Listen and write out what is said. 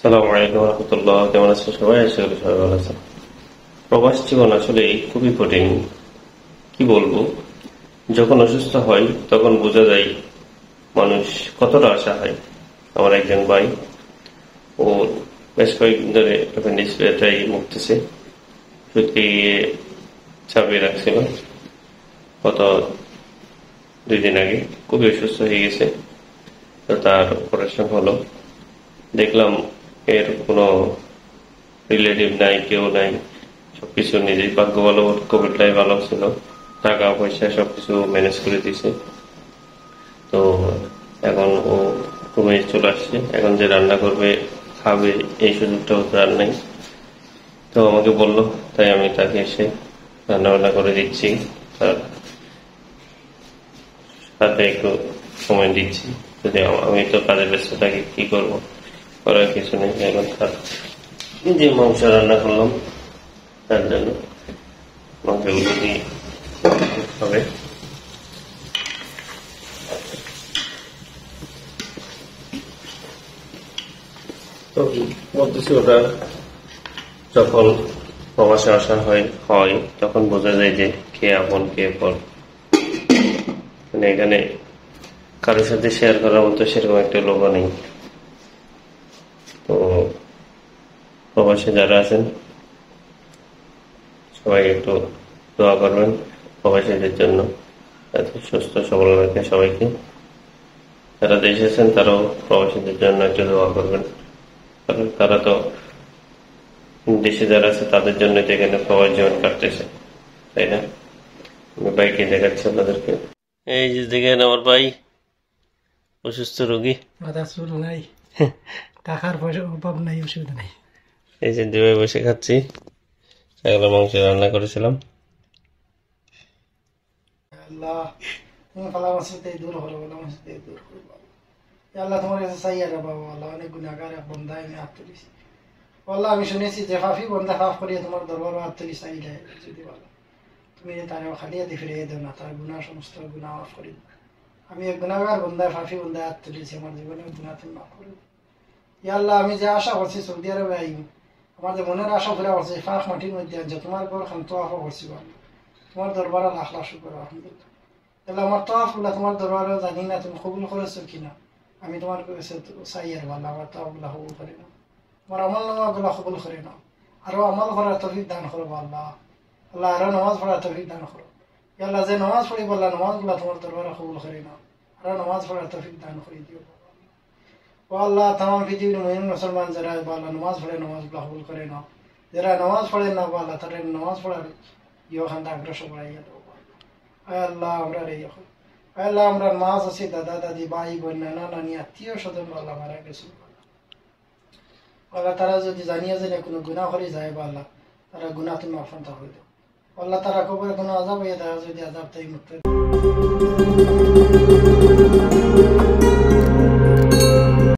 আসসালামু আলাইকুম রহমতুল্লাহ। কেমন আছেন সবাই? আশা করি সবাই ভালো আছেন। প্রবাস জীবন আসলে খুবই কঠিন। কি বলবো, যখন অসুস্থ হয় তখন বোঝা যায় মানুষ কতটা আশা হয়। আমার একজন ভাই, ও বেশ কয়েকদিন ধরে অ্যাপেন্ডিক্সটাই ভুগতেছে। সত্যি চাপিয়ে রাখছিল গত 2 দিন আগে। খুবই অসুস্থ হয়ে গেছে। তো তার অপারেশন হলো। দেখলাম এর কোনো রিলেটিভ নাই, কেউ নাই। সবকিছু নিজেই ভাগ্য ভালো, কোভিডটাই ভালো ছিল। টাকা পয়সা সবকিছু ম্যানেজ করে দিছে। তো এখন ও রুমে চলে আসছে। এখন যে রান্না করবে, খাবে, এই সুযোগটাও তার নেই। তো আমাকে বললো, তাই আমি তাকে এসে রান্না বান্না করে দিচ্ছি। তার সাথে একটু সময় দিচ্ছি। যদি আমি তো কাজে ব্যস্ত থাকি, কি করবো, করার কিছু নেই। এখন তার যে মাংস রান্না করলাম তার জন্য মাংসগুলো দিয়ে হবে। তো বলতেছি, ওটা যখন প্রবাসে আসা হয় তখন বোঝা যায় যে কে আপন কে পর। মানে এখানে কারোর সাথে শেয়ার করার মতো সেরকম একটা লোকও নেই। তো প্রবাসে যারা আছেন সবাই একটু দোয়া করবেন প্রবাসীদের জন্য, যাতে সুস্থ সবল রাখে সবাইকে। যারা দেশে আছেন তারাও প্রবাসীদের জন্য একটু দোয়া করবেন, কারণ তারা তো দেশে যারা আছে তাদের জন্য তো এখানে প্রবাস জীবন কাটতেছে, তাই না? আমি ভাইকে দেখাচ্ছি আপনাদেরকে। এই যে দেখেন আমার ভাই, অসুস্থ রোগী। মাথা চুল নাই, টাকার পয়সার অভাব নাই, অসুবিধা নেই। এই যে দুই ভাই বসে খাচ্ছি। ছাগলের মাংস রান্না করেছিলাম। আল্লাহ, তুমি ফালা মাসিতে দূর করো, ফালা মাসিতে দূর করো। আল্লাহ তোমার কাছে চাই আর বাবা, আল্লাহ অনেক গুণাগার এক বন্ধা আমি হাত তুলিছি। আল্লাহ আমি শুনেছি যে ফাফি বন্ধা ফাফ করিয়ে তোমার দরবার হাত তুলি চাইলে যদি বলো তুমি তার খালি হাতে ফিরিয়ে দেও না, তার গুণা সমস্ত গুণা মাফ করে দাও। আমি এক গুণাগার বন্ধায় ফাফি বন্ধায় হাত তুলেছি, আমার জীবনে গুণা তুমি মাফ করে দাও। আল্লাহ আমি যে আশা করছি সৌদি আরবে আইব, আমার যে মনের আশা পুরা করছে ফাঁক মাটির মধ্যে আনছে, তোমার পর খান তোয়াফ করছি বলো, তোমার দরবারে লাখ লাখ শুকর আলহামদুলিল্লাহ। তাহলে আমার তোয়াফুল্লাহ তোমার দরবারে জানি না তুমি কবুল করেছো কিনা, আমি তোমার কাছে চাই আর ভালো আমার তোয়াফুল্লাহ কবুল করে নাও, আমার আমল নামাগুলো কবুল করে নাও, আরো আমল করার তৌফিক দান করো আল্লাহ। আল্লাহ আরো নামাজ পড়ার তৌফিক দান করো। আল্লাহ যে নামাজ পড়ি বললা নামাজগুলো তোমার দরবারে কবুল করে নাও, আরো নামাজ পড়ার তৌফিক দান করে দিও। ও আল্লাহ তাম পৃথিবীর মুমিন মুসলমান যারা আল্লাহ নামাজ পড়ে নামাজগুলো কবুল করে নাও, যারা নামাজ পড়ে না আল্লাহ তারা নামাজ পড়ার ইয়খান আগ্রসর বাড়াইয়া দেবো। আয় আল্লাহ আমরা রে আয় আল্লাহ আমরা মাছ আছি, দাদা দাদি ভাই বোন নানা নানি আত্মীয় স্বজন আল্লাহ মারা গেছে আল্লাহ, তারা যদি জানিয়ে জানে কোনো গুনাহ করে যায় বা আল্লাহ তারা গুনাহ তুমি মাফান তা হইল আল্লাহ, তারা কবরে কোনো আযাব হয়ে তারা যদি আযাব তাই মুক্ত